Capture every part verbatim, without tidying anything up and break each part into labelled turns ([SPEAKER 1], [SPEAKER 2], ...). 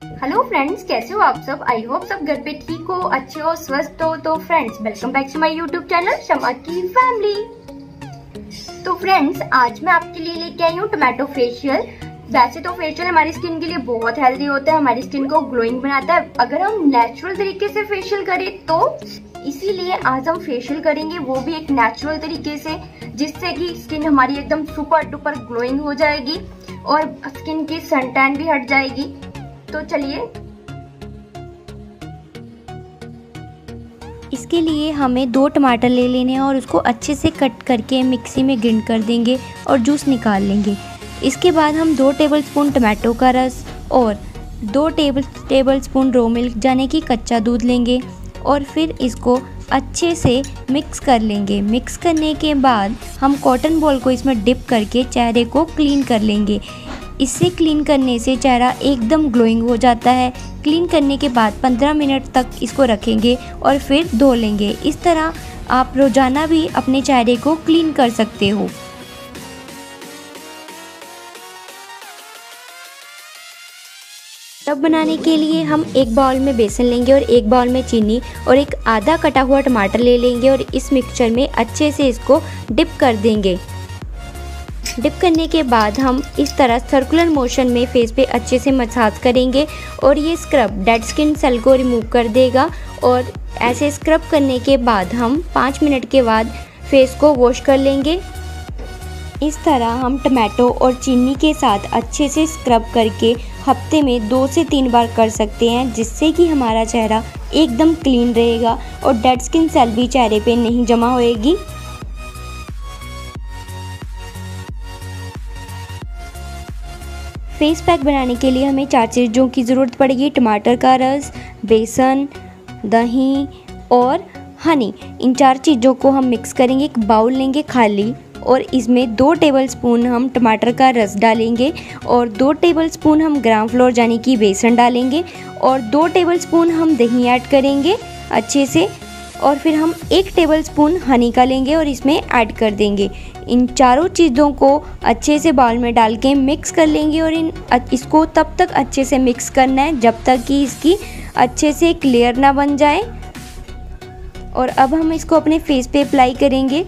[SPEAKER 1] Hello friends, कैसे हो आप सब। आई होप सब घर पे ठीक हो, अच्छे हो, स्वस्थ हो। तो friends, welcome back to my YouTube channel Shama की फैमिली। तो फ्रेंड्स, आज मैं आपके लिए लेके आई हूँ टोमेटो फेशियल। वैसे तो फेशियल हमारी स्किन के लिए बहुत हेल्दी होता है, हमारी स्किन को ग्लोइंग बनाता है अगर हम नेचुरल तरीके से फेशियल करें तो। इसीलिए आज हम फेशियल करेंगे, वो भी एक नेचुरल तरीके से, जिससे कि स्किन हमारी एकदम सुपर डुपर ग्लोइंग हो जाएगी और स्किन की सन टैन भी हट जाएगी। तो चलिए,
[SPEAKER 2] इसके लिए हमें दो टमाटर ले लेने हैं और उसको अच्छे से कट करके मिक्सी में ग्राइंड कर देंगे और जूस निकाल लेंगे। इसके बाद हम दो टेबलस्पून टमाटो का रस और दो टेबल टेबलस्पून रो मिल्क यानी कि कच्चा दूध लेंगे और फिर इसको अच्छे से मिक्स कर लेंगे। मिक्स करने के बाद हम कॉटन बॉल को इसमें डिप करके चेहरे को क्लीन कर लेंगे। इससे क्लीन करने से चेहरा एकदम ग्लोइंग हो जाता है। क्लीन करने के बाद पंद्रह मिनट तक इसको रखेंगे और फिर धो लेंगे। इस तरह आप रोज़ाना भी अपने चेहरे को क्लीन कर सकते हो। टब बनाने के लिए हम एक बाउल में बेसन लेंगे और एक बाउल में चीनी और एक आधा कटा हुआ टमाटर ले लेंगे और इस मिक्सचर में अच्छे से इसको डिप कर देंगे। डिप करने के बाद हम इस तरह सर्कुलर मोशन में फेस पे अच्छे से मसाज करेंगे और ये स्क्रब डेड स्किन सेल को रिमूव कर देगा। और ऐसे स्क्रब करने के बाद हम पाँच मिनट के बाद फेस को वॉश कर लेंगे। इस तरह हम टमाटो और चीनी के साथ अच्छे से स्क्रब करके हफ्ते में दो से तीन बार कर सकते हैं, जिससे कि हमारा चेहरा एकदम क्लीन रहेगा और डेड स्किन सेल भी चेहरे पे नहीं जमा होएगी। फेस पैक बनाने के लिए हमें चार चीज़ों की ज़रूरत पड़ेगी। टमाटर का रस, बेसन, दही और हनी। इन चार चीज़ों को हम मिक्स करेंगे। एक बाउल लेंगे खाली और इसमें दो टेबलस्पून हम टमाटर का रस डालेंगे और दो टेबलस्पून हम ग्राम फ्लोर यानी कि बेसन डालेंगे और दो टेबलस्पून हम दही ऐड करेंगे अच्छे से। और फिर हम एक टेबलस्पून हनी का लेंगे और इसमें ऐड कर देंगे। इन चारों चीज़ों को अच्छे से बाउल में डाल के मिक्स कर लेंगे और इन इसको तब तक अच्छे से मिक्स करना है जब तक कि इसकी अच्छे से एक लेयर ना बन जाए। और अब हम इसको अपने फेस पे अप्लाई करेंगे।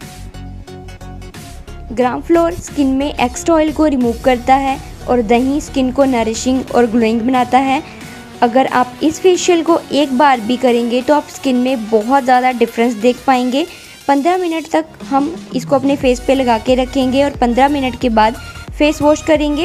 [SPEAKER 2] ग्राम फ्लोर स्किन में एक्स्ट्रा ऑयल को रिमूव करता है और दही स्किन को नरिशिंग और ग्लोइंग बनाता है। अगर आप इस फेशियल को एक बार भी करेंगे तो आप स्किन में बहुत ज़्यादा डिफरेंस देख पाएंगे। पंद्रह मिनट तक हम इसको अपने फेस पे लगा के रखेंगे और पंद्रह मिनट के बाद फेस वॉश करेंगे।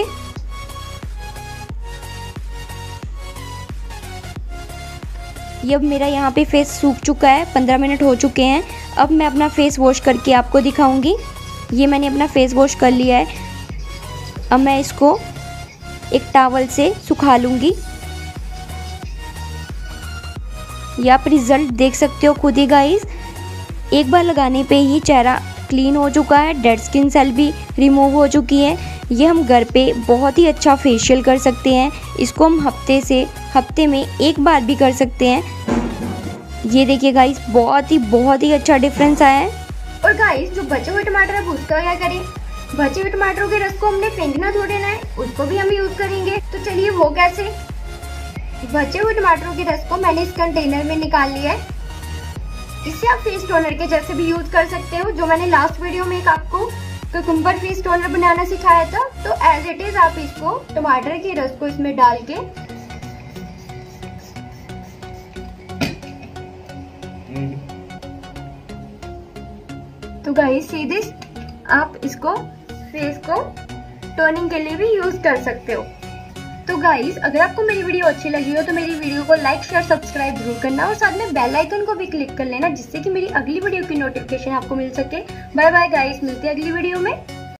[SPEAKER 2] ये अब मेरा यहाँ पे फेस सूख चुका है, पंद्रह मिनट हो चुके हैं। अब मैं अपना फेस वॉश करके आपको दिखाऊंगी। ये मैंने अपना फेस वॉश कर लिया है। अब मैं इसको एक टॉवल से सुखा लूँगी। ये आप रिजल्ट देख सकते हो खुद ही गाइस। एक बार लगाने पे ही चेहरा क्लीन हो चुका है, डेड स्किन सेल भी रिमूव हो चुकी है। ये हम घर पे बहुत ही अच्छा फेशियल कर सकते हैं। इसको हम हफ्ते से हफ्ते में एक बार भी कर सकते हैं। ये देखिए गाइस, बहुत ही बहुत ही अच्छा डिफरेंस आया है।
[SPEAKER 1] और गाइस, जो बचे हुए टमाटर है उसका क्या करें। बचे हुए टमाटरों के रस को हमने फेंकना थोड़े ना है, उसको भी हम यूज करेंगे। तो चलिए, वो कैसे। बचे हुए टमाटरों के रस को मैंने इस कंटेनर में निकाल लिया है। इसे आप फेस टोनर के जैसे भी यूज कर सकते हो, जो मैंने लास्ट वीडियो में एक आपको कुकुम्बर फेस टोनर बनाना सिखाया था। तो एज इट इज आप इसको टमाटर के रस को इसमें डाल के तो गाइस सीधे आप इसको फेस को टोनिंग के लिए भी यूज कर सकते हो। तो गाइस, अगर आपको मेरी वीडियो अच्छी लगी हो तो मेरी वीडियो को लाइक शेयर सब्सक्राइब जरूर करना और साथ में बेल आइकन को भी क्लिक कर लेना, जिससे कि मेरी अगली वीडियो की नोटिफिकेशन आपको मिल सके। बाय बाय गाइस, मिलते हैं अगली वीडियो में।